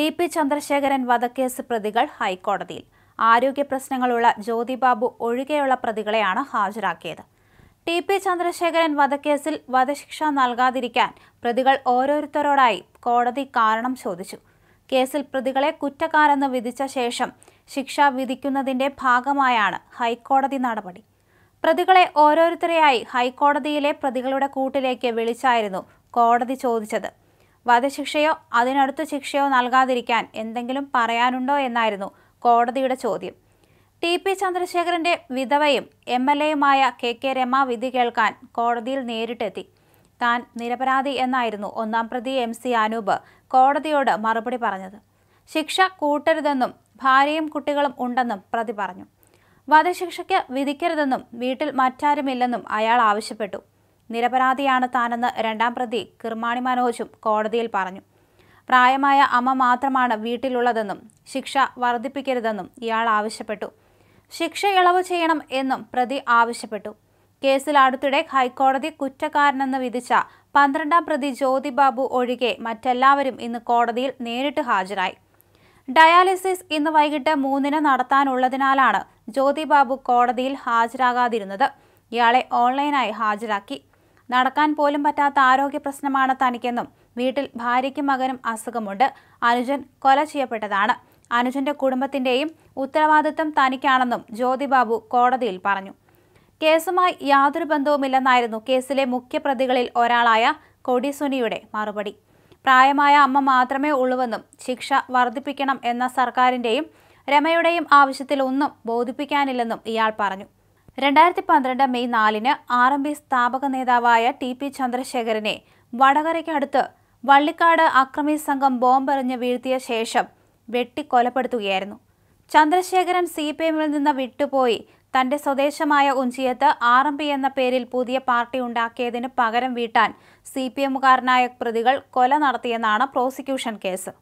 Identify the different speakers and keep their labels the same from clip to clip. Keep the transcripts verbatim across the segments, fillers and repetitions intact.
Speaker 1: T P Chandrasekharan വധക്കേസ് പ്രതികൾ ഹൈക്കോടതിയിൽ. ആരോഗ്യ പ്രശ്നങ്ങളുള്ള ജ്യോതിബാബു ഒഴികെയുള്ള പ്രതികളെയാണ് ഹാജരാക്കിയത്. ടി പി ചന്ദ്രശേഖരൻ വധക്കേസിൽ വധശിക്ഷ നൽകാതിരിക്കാൻ പ്രതികൾ ഓരോരുത്തരോടായി കോടതി കാരണം ചോദിച്ചു. കേസിൽ പ്രതികളെ കുറ്റക്കാരെന്ന് വിധിച്ച ശേഷം ശിക്ഷ വിധിക്കുന്നതിന്റെ ഭാഗമായാണ് ഹൈക്കോടതി നടപടി. പ്രതികളെ ഓരോരുത്തരെയായി ഹൈക്കോടതിയിലെ പ്രതികളുടെ കൂട്ടിലേക്ക് വിളിച്ചായിരുന്നു കോടതി ചോദിച്ചത്. വധശിക്ഷയോ അതിനടുത്ത ശിക്ഷയോ നൽകാതിരിക്കാൻ എന്തെങ്കിലും പറയാനുണ്ടോ എന്നായിരുന്നു കോടതിയുടെ ചോദ്യം. ടി പി ചന്ദ്രശേഖരന്റെ വിധവയും എം എൽ എയുമായ കെ കെ രമ വിധി കേൾക്കാൻ കോടതിയിൽ നേരിട്ടെത്തി. താൻ നിരപരാധി എന്നായിരുന്നു ഒന്നാം പ്രതി എം സി അനൂപ് കോടതിയോട് മറുപടി പറഞ്ഞത്. ശിക്ഷ കൂട്ടരുതെന്നും ഭാര്യയും കുട്ടികളും ഉണ്ടെന്നും പ്രതി പറഞ്ഞു. വധശിക്ഷയ്ക്ക് വിധിക്കരുതെന്നും വീട്ടിൽ മറ്റാരുമില്ലെന്നും അയാൾ ആവശ്യപ്പെട്ടു. നിരപരാധിയാണ് താനെന്ന് രണ്ടാം പ്രതി കിർമാണി മനോജും കോടതിയിൽ പറഞ്ഞു. പ്രായമായ അമ്മ മാത്രമാണ് വീട്ടിലുള്ളതെന്നും ശിക്ഷ വർദ്ധിപ്പിക്കരുതെന്നും ഇയാൾ ആവശ്യപ്പെട്ടു. ശിക്ഷ ഇളവ് ചെയ്യണം എന്നും പ്രതി ആവശ്യപ്പെട്ടു. കേസിൽ അടുത്തിടെ ഹൈക്കോടതി കുറ്റക്കാരനെന്ന് വിധിച്ച പന്ത്രണ്ടാം പ്രതി ജ്യോതിബാബു ഒഴികെ മറ്റെല്ലാവരും ഇന്ന് കോടതിയിൽ നേരിട്ട് ഹാജരായി. ഡയാലിസിസ് ഇന്ന് വൈകിട്ട് മൂന്നിന് നടത്താനുള്ളതിനാലാണ് ജ്യോതിബാബു കോടതിയിൽ ഹാജരാകാതിരുന്നത്. ഇയാളെ ഓൺലൈനായി ഹാജരാക്കി. നടക്കാൻ പോലും പറ്റാത്ത ആരോഗ്യ പ്രശ്നമാണ് തനിക്കെന്നും വീട്ടിൽ ഭാര്യയ്ക്കും മകനും അസുഖമുണ്ട്. അനുജൻ കൊല ചെയ്യപ്പെട്ടതാണ്. അനുജന്റെ കുടുംബത്തിന്റെയും ഉത്തരവാദിത്തം തനിക്കാണെന്നും ജ്യോതിബാബു കോടതിയിൽ പറഞ്ഞു. കേസുമായി യാതൊരു ബന്ധവുമില്ലെന്നായിരുന്നു കേസിലെ മുഖ്യപ്രതികളിൽ ഒരാളായ കൊടിസുനിയുടെ മറുപടി. പ്രായമായ അമ്മ മാത്രമേ ഉള്ളൂവെന്നും ശിക്ഷ വർദ്ധിപ്പിക്കണം എന്ന സർക്കാരിന്റെയും രമയുടെയും ആവശ്യത്തിൽ ഒന്നും ബോധിപ്പിക്കാനില്ലെന്നും ഇയാൾ പറഞ്ഞു. രണ്ടായിരത്തി പന്ത്രണ്ട് മെയ് നാലിന് ആർ എം പി സ്ഥാപക നേതാവായ ടി പി ചന്ദ്രശേഖരനെ വടകരയ്ക്കടുത്ത് വള്ളിക്കാട് അക്രമി സംഘം ബോംബെറിഞ്ഞ് വീഴ്ത്തിയ ശേഷം വെട്ടിക്കൊലപ്പെടുത്തുകയായിരുന്നു. ചന്ദ്രശേഖരൻ സി പി എമ്മിൽ നിന്ന് വിട്ടുപോയി തന്റെ സ്വദേശമായ ഉഞ്ചിയത്ത് ആർ എം പി എന്ന പേരിൽ പുതിയ പാർട്ടി ഉണ്ടാക്കിയതിന് പകരം വീട്ടാൻ സി പി എമ്മുകാരനായ പ്രതികൾ കൊല നടത്തിയെന്നാണ് പ്രോസിക്യൂഷൻ കേസ്.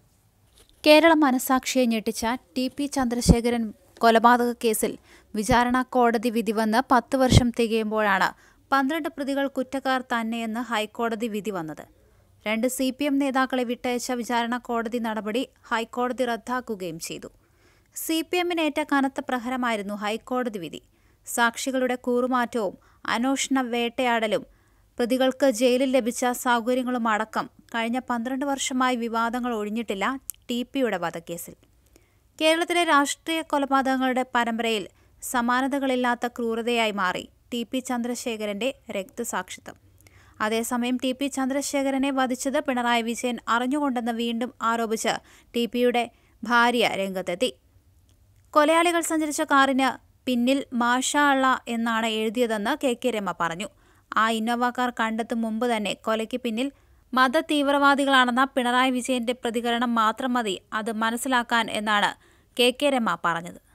Speaker 1: കേരള മനസാക്ഷിയെ ഞെട്ടിച്ച ടി പി ചന്ദ്രശേഖരൻ കൊലപാതക കേസിൽ വിചാരണ കോടതി വിധി വന്ന് പത്ത് വർഷം തികയുമ്പോഴാണ് പന്ത്രണ്ട് പ്രതികൾ കുറ്റക്കാർ തന്നെയെന്ന് ഹൈക്കോടതി വിധി വന്നത്. രണ്ട് സി പി എം നേതാക്കളെ വിട്ടയച്ച വിചാരണ കോടതി നടപടി ഹൈക്കോടതി റദ്ദാക്കുകയും ചെയ്തു. സി പി എമ്മിനേറ്റ കനത്ത പ്രഹരമായിരുന്നു ഹൈക്കോടതി വിധി. സാക്ഷികളുടെ കൂറുമാറ്റവും അന്വേഷണ വേട്ടയാടലും പ്രതികൾക്ക് ജയിലിൽ ലഭിച്ച സൗകര്യങ്ങളും അടക്കം കഴിഞ്ഞ പന്ത്രണ്ട് വർഷമായി വിവാദങ്ങൾ ഒഴിഞ്ഞിട്ടില്ല ടി പിയുടെ വധക്കേസിൽ. കേരളത്തിലെ രാഷ്ട്രീയ കൊലപാതകങ്ങളുടെ പരമ്പരയിൽ സമാനതകളില്ലാത്ത ക്രൂരതയായി മാറി ടി പി ചന്ദ്രശേഖരന്റെ രക്തസാക്ഷിത്വം. അതേസമയം ടി പി ചന്ദ്രശേഖരനെ വധിച്ചത് പിണറായി വിജയൻ അറിഞ്ഞുകൊണ്ടെന്ന് വീണ്ടും ആരോപിച്ച് ടി പിയുടെ ഭാര്യ രംഗത്തെത്തി. കൊലയാളികൾ സഞ്ചരിച്ച കാറിന് പിന്നിൽ മാഷാ അള്ളാ എന്നാണ് എഴുതിയതെന്ന് കെ കെ രമ പറഞ്ഞു. ആ ഇന്നോവ കാർ കണ്ടെത്തും മുമ്പ് തന്നെ കൊലയ്ക്ക് പിന്നിൽ മത തീവ്രവാദികളാണെന്ന പിണറായി വിജയന്റെ പ്രതികരണം മാത്രം മതി അത് മനസ്സിലാക്കാൻ എന്നാണ് കെ കെ രമ പറഞ്ഞത്.